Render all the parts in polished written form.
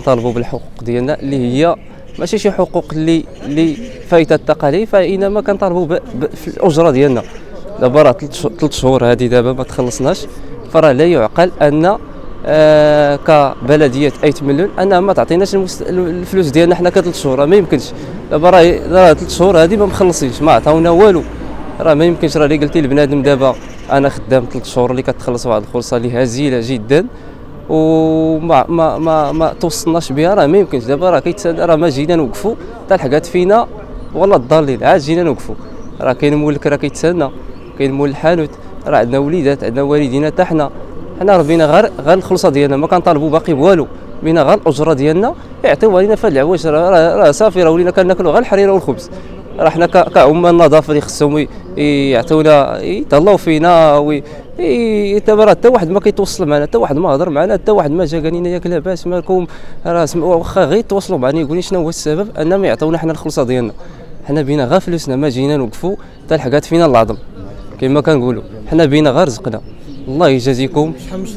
كنطالبوا بالحقوق ديالنا اللي هي ماشي شي حقوق اللي فايته التقاليد، فانما كنطالبوا في الاجره ديالنا. دابا راه 3 شهور هذه دابا ما تخلصناش، فراه لا يعقل ان كبلديه 8 مليون انها ما تعطيناش الفلوس ديالنا حنا 3 شهور. ما يمكنش. دابا راه 3 شهور هذه ما مخلصينش، ما عطاونا والو. راه ما يمكنش. راه اللي قلتي لبنادم دابا انا خدام 3 شهور اللي كتخلص واحد الخلصه اللي هزيله جدا وما ما ما ما توصلناش بها، راه ما يمكنش. دابا راه كيتسنى، راه ما جينا نوقفوا حتى الحاجات فينا والله الضالين، عاد جينا نوقفوا. راه كاين مولك راه كيتسنى، كاين مول الحانوت، راه عندنا وليدات، عندنا والدين حتى حنا راه بينا غير الخلصه ديالنا، ما كنطالبوا باقي بوالو، بينا غير الاجره ديالنا يعطيوها لينا في هاد العواج. راه صافي، راه ولينا كناكلوا غير الحريره والخبز. راه حنا كعمال النظافه اللي خصهم يعطيونا يتهلاو فينا دابا راه حتى واحد ما كيتوصل معنا، حتى واحد ما هضر معنا، حتى واحد ما جا قال لنا ياك لاباس مالكم. راه واخا غير يتواصلوا معنا يقول لي شنو هو السبب ان ما يعطيونا حنا الخلصه ديالنا. حنا بينا غير فلوسنا، ما جينا نوقفوا حتى الحاجات فينا العظم كما كنقولوا. حنا بينا غير رزقنا. الله يجازيكم.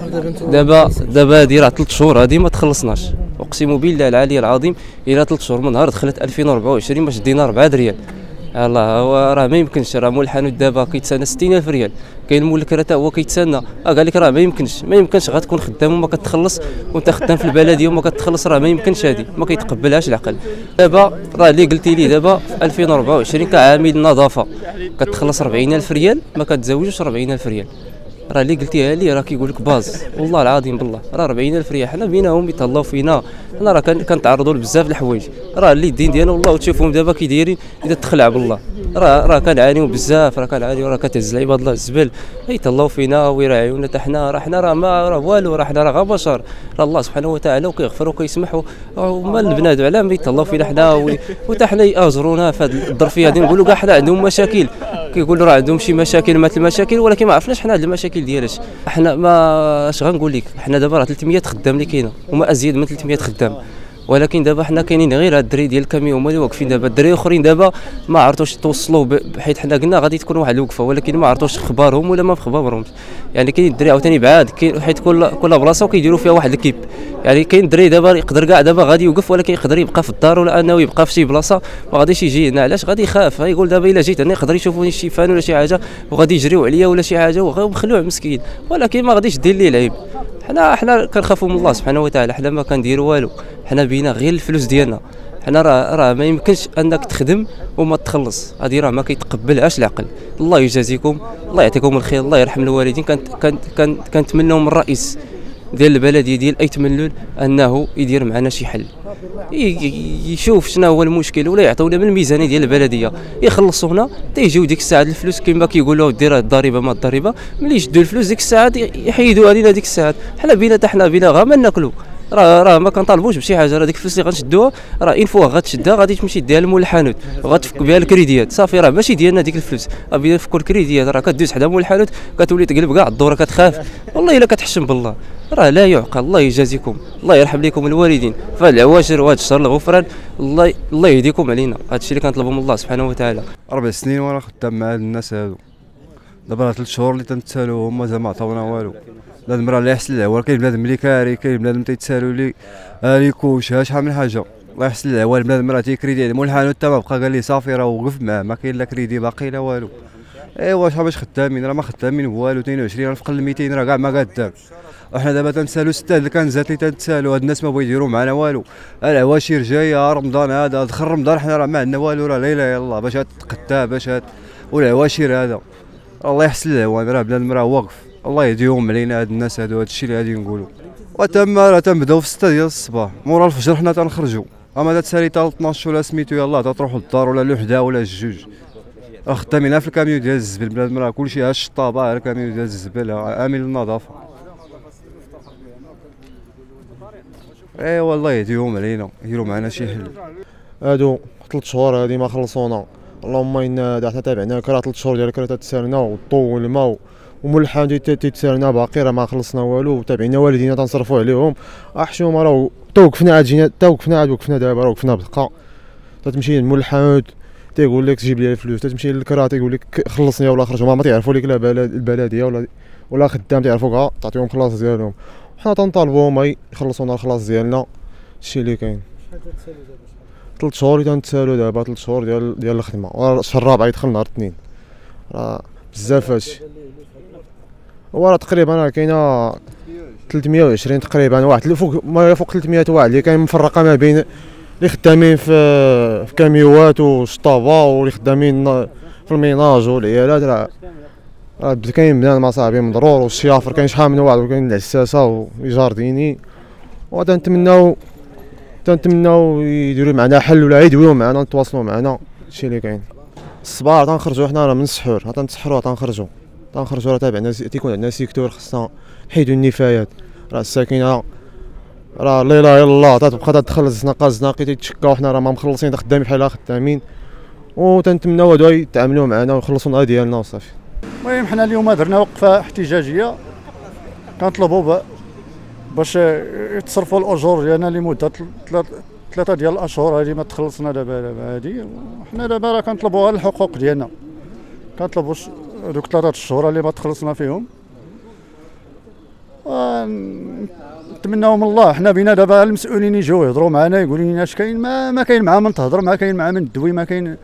دابا هادي راه 3 شهور هادي ما تخلصناش، اقسم بالله العلي العظيم. الى 3 شهور من نهار دخلت 2024 ما شدينا 4 ريال. الله راه ما يمكنش. راه مول الحانوت دابا كيتسنى 60,000 ريال، كاين مول الكرا حتى هو كيتسنى. قال لك راه ما يمكنش غتكون خدام وما كتخلص، وانت خدام في البلديه وما كتخلص. راه ما يمكنش، هذه ما كيتقبلهاش العقل. دابا راه اللي قلتي لي دابا في 2024 كعامل نظافه كتخلص 40,000 ريال، ما كتزوجوش 40,000 ريال. راه اللي قلتيها لي راه كيقول لك باز، والله العظيم بالله. راه 40,000 ريال حنا بيناهم يتهلاو فينا. حنا راه كنتعرضوا لبزاف الحوايج. راه اللي الدين ديالنا والله وتشوفهم دابا كي دايرين اذا تخلع بالله. راه كنعانيو بزاف، راه كتهز العباد الله الزبل يتهلاو فينا ويراعيونا حتى حنا. راه حنا راه والو، راه حنا راه غير بشر. راه الله سبحانه وتعالى وكيغفر وكيسمح، وما البنات علاه ما يتهلاو فينا حنا وحتى حنا ياجرونا في هذه الظرفيه هذه. نقولوا كاع حنا عندهم مشاكل، كيقولوا راه عندهم شي مشاكل مثل المشاكل، ولكن ما عرفناش حنا هاد المشاكل ديالاش. حنا ما اش غنقول لك، حنا دابا راه 300 خدام اللي كاينه وما ازيد من 300 خدام، ولكن دابا حنا كاينين غير هاد الدري ديال الكاميون هما اللي واقفين. دابا الدراري الاخرين دابا ما عرفتوش توصلوا بحيث حنا قلنا غادي تكون واحد الوقفه، ولكن ما عرفتوش اخبارهم ولا ما في اخبارهمش. يعني كاين الدري عاوتاني بعاد، كاين حيت كل بلاصه وكيديروا فيها واحد الكيب. يعني كاين الدري دابا يقدر كاع دابا غادي يوقف، ولكن يقدر يبقى في الدار ولا انه يبقى في شي بلاصه، ما غاديش يجي هنا. علاش غادي يخاف؟ يقول دابا الا جيت هنا يقدر يشوفوني شي فان ولا شي حاجه وغادي يجريو عليا ولا شي حاجه ومخلوع مسكين، ولكن ما غاديش دير ليه العيب. حنا كنخافوا من الله سبحانه وتعالى، حنا ما كنديروا والو. حنا بينا غير الفلوس ديالنا. حنا راه ما يمكنش انك تخدم وما تخلص، هذه راه ما كيتقبلهاش العقل. الله يجازيكم، الله يعطيكم الخير، الله يرحم الوالدين. كنتمنوا من الرئيس ديال البلديه ديال 8 مليون انه يدير معنا شي حل، يشوف شنو هو المشكل، ولا يعطيونا من الميزانيه ديال البلديه يخلصونا تيجيو ديك الساعه الفلوس كما كيقولوا دير الضريبه ما الضريبه. ملي يشدوا الفلوس ديك الساعه يحيدوا علينا ديك الساعه. حنا بينا غير ما ناكلوا. راه ما كنطالبوش بشي حاجه. راه ديك الفلوس اللي غنشدوها راه ان فوا غتشدها غادي تمشي ديها لمول الحانوت وغتفك بها الكريديات صافي. راه ماشي ديالنا ديك الفلوس، راه بينا نفكوا الكريديات. راه كدوز حدا مول الحانوت كتولي تقلب كاع الدوره كتخاف والله الا كتحشم بالله. راه لا يعقل. الله يجازيكم، الله يرحم لكم الوالدين في هذا العواشر وهذا الشهر الغفران. الله يهديكم علينا. هذا الشيء اللي كنطلبوا من الله سبحانه وتعالى. 4 سنين وانا خدام مع هاد الناس هادو، دابا 3 شهور اللي تنتسالوا هما زعما عطاونا والو. بنادم راه لا يحسن العوال، كاين بنادم اللي كاري، كاين بنادم تيتسالوا لي ليكوش شحال من حاجه. الله يحسن العوال، بنادم راه تيكريدي مول الحانوت حتى ما بقى قال لي صافي راه وقف معاه، ما كاين لا كريدي باقي لا والو. ايوا شحال باش خدامين، راه ما خدامين والو. 22 الف قل 200 راه كاع ما قدام. وحنا دابا تنسالوا 6 اللي كنزات اللي تنسالوا. هاد الناس ما بغاو يديروا معنا والو. العواشير جايه رمضان، هذا دخل رمضان حنا راه ما عندنا والو. راه لا اله الا الله باش تقدا باش والعواشير هذا. الله يحسن العوان، راه بنادم راه واقف. الله يهديهم علينا هاد الناس هادو. هادشي اللي غادي نقولوا. راه تنبداو في 6 ديال الصباح مورا الفجر حنا تنخرجوا. اما تسالي حتى 12 ولا سميتو يلاه تروحوا للدار ولا لوحده ولا جوج. راه خدامين في الكاميو ديال الزبل. بنادم راه كلشي ها الشطابه ها الكاميو ديال الزبل عامل النظافه. ايوا الله يهديهم علينا، يديروا معنا شي حل. هادو 3 شهور هادي ما خلصونا. اللهم انا حنا تابعنا كرا 3 شهور ديال كرا تتسالنا والضو والماء ومول الحانوت تيتسالنا باقي راه ما خلصنا والو. تابعنا والدينا تنصرفوا عليهم. حشومه راه توقفنا عاد جينا وقفنا دابا راه وقفنا بدقه. تتمشي لمول الحانوت تيقول لك جيب لي الفلوس، تتمشي للكرا تيقول لك خلصني ولا خرج. ما تعرفوا لك لا البلديه ولا خدام تعرفوا كاع تعطيهم خلاص ديالهم. حنا تنطالبوهم يخلصونا الخلاص ديالنا. هادشي اللي كاين. 3 شهور اللي تنتسالو دابا، 3 شهور ديال الخدمه، الشهر الرابع يدخل نهار الاثنين، راه بزاف هادشي. هو راه تقريبا كاينه 320 تقريبا، واحد فوق ما فوق 300 واحد اللي كاين مفرقه ما بين اللي خدامين في كاميوات وشطابه، واللي خدامين في الميناج والعيالات. راه كاين بنان مصاحبي مضرور، والشيافر كاين شحال من واحد، وكاين العساسه والجارديني. تنتمناو يديروا معنا حل، ولا يدويو معنا نتواصلوا معنا. هادشي اللي كاين. الصباح تنخرجوا حنا راه من السحور، تنتسحروا تنخرجوا راه تابعنا تيكون عندنا سيكتور، خصنا نحيدوا النفايات. راه الساكنه راه لا اله الا الله تتبقى تدخل الزناقي تيتشكاو، حنا راه ما مخلصين، خدامين بحال خدامين، وتنتمناو هادو يتعاملوا معنا ويخلصوا النهار ديالنا وصافي. المهم حنا اليوم درنا وقفه احتجاجيه، كنطلبوا باش يتصرفوا الاجور ديالنا لمده 3 ديال الاشهر هذه ما تخلصنا دابا هذه. حنا دابا راه كنطلبوا الحقوق ديالنا، كنطلبوا دوك 3 الشهور اللي ما تخلصنا فيهم. نتمناو من الله، حنا بينا دابا المسؤولين يجيو يهضروا معنا يقولوا لنا اش كاين. ما كاين مع من تهضر، ما كاين مع من تدوي، ما كاين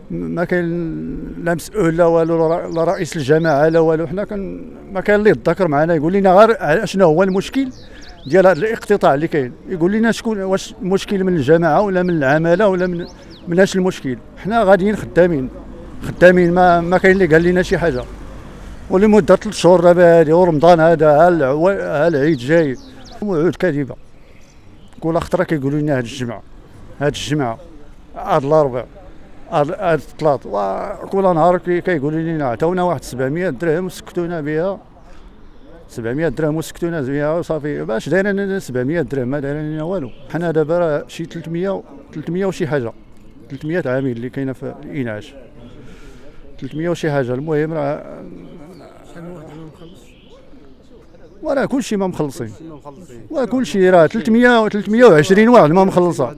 لا مسؤول لا والو، لا رئيس الجماعه لا والو. حنا ما كاين اللي يتذكر معنا يقول لنا غير شنو هو المشكل ديال هذا الاقتطاع اللي كاين، يقول لنا شكون، واش المشكل من الجماعه ولا من العماله ولا من اش المشكل. حنا غاديين خدامين ما كاين اللي قال لنا شي حاجه. ولمده 3 شهور دابا هذه، ورمضان هذا ها العيد جاي، وعود كاذبه. كل خطره كيقولوا لنا هاد الجمعه هاد الاربع هاد الثلاث، وكل نهار كيقولوا لنا عطاونا واحد 700 درهم وسكتونا بها، 700 درهم وسكتونا بها وصافي. باش دايرين 700 درهم ما دايرين لنا والو. حنا دابا راه شي 300 وشي حاجه، 300 عامل اللي كاينه في الانعاش، 300 وشي حاجه. المهم راه وراه كلشي ما مخلصين، وكلشي راه 320 واحد ما مخلصه،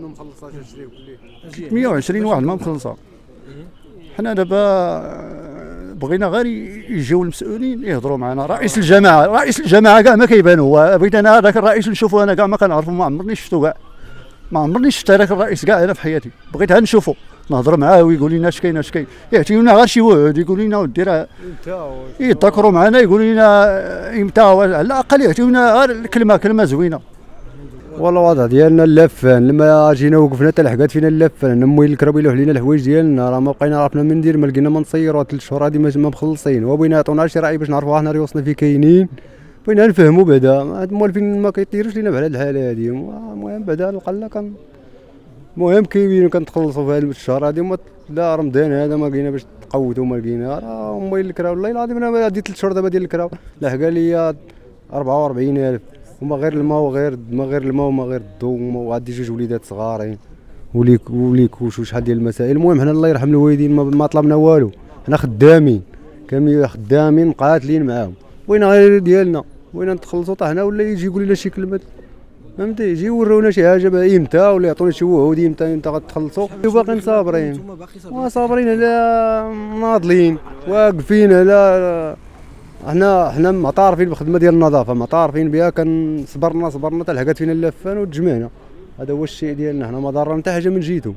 320 واحد ما مخلصه. حنا دابا بغينا غير يجيو المسؤولين يهضروا معنا. رئيس الجماعه كاع ما كيبان هو. بغيت انا هذاك الرئيس نشوفه، انا كاع ما كنعرفو، ما عمرني شفتو كاع، ما عمرني شفت هذاك الرئيس كاع انا في حياتي. بغيت غير نشوفو نهضر معاه ويقول لنا اش كاين يعطيونا غير شي وعود، يقول لنا ودي راه يتذكروا معنا، يقول لنا امتى، على الاقل يعطيونا غير كلمه زوينه. والله الوضع ديالنا اللافان، لما جينا وقفنا حتى لحقات فينا اللافان، مويل الكرا بيلوح لينا الحوايج ديالنا، راه ما بقينا عرفنا من ندير، ما لقينا ما نصيروا. 3 شهور هادي ما مخلصين، وبغينا يعطونا شي راي باش نعرفوا حنا ريوسنا فين كاينين، بغينا نفهموا بعدا. هاد الموالفين ما كيطيروش لينا بحال هاد الحاله هادي. المهم بعدا القله المهم كاينين كنتخلصوا في هاد الشهر هادي. لا رمضان هذا ما لقينا باش تقوتوا، ما لقينا راه مويل الكرا. والله العظيم انا هادي 3 شهور دابا ديال الكرا لحقا ليا 44,000، وما غير الماء وما غير الضو، وعندي 2 وليدات صغارين وليكوش وشحال ديال المسائل. المهم حنا الله يرحم الوالدين ما طلبنا والو، حنا خدامين كاملين، خدامين مقاتلين معاهم. بغينا غير ديالنا، بغينا نتخلصوا حتى حنا، ولا يجي يقول لنا شي كلمه فهمتي، يجي يورونا شي حاجه امتى، ولا يعطونا شي وعود امتى غتخلصوا. وباقيين صابرين على ناضلين واقفين على. حنا معترفين بالخدمه ديال النظافه، معترفين بها، صبرنا حتى لحقات فينا اللافان وتجمعنا. هذا هو الشيء ديالنا، حنا ما ضرنا حتى حاجه من جيتهم.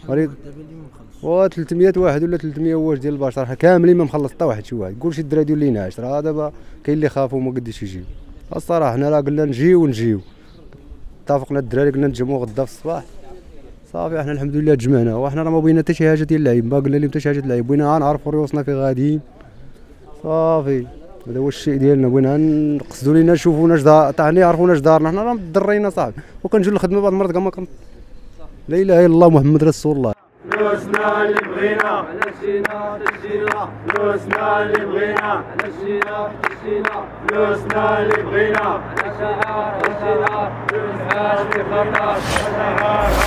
و 300 واحد ولا 300 واش ديال البشر، حنا كاملين ما مخلص حتى واحد. شي واحد قول شي الدراري ديال الانعاش، راه دابا كاين اللي خافوا وما قديش يجيو. الصراحه حنا راه قلنا نجيو، اتفقنا الدراري قلنا نتجمعوا غدا في الصباح صافي. حنا الحمد لله تجمعنا، وحنا راه ما بغينا حتى شي حاجه ديال اللعيب، ما قلنا لهم حتى شي حاجه ديال اللعيب، بغينا نعرفوا ريوسنا فين غاديين صافي. هذا هو الشيء ديالنا، بغينا نقصدوا لينا نشوفونا اش دار، حتى يعرفونا اش دارنا. حنا راه مضرينا صاحبي، وكنجيو للخدمه بعض المرات كاع ما لا اله الا الله محمد رسول الله. فلوسنا اللي بغينا على شينا تشينا، فلوسنا اللي بغينا على شينا تشينا، فلوسنا اللي بغينا على شهر فلوس حاج في خطر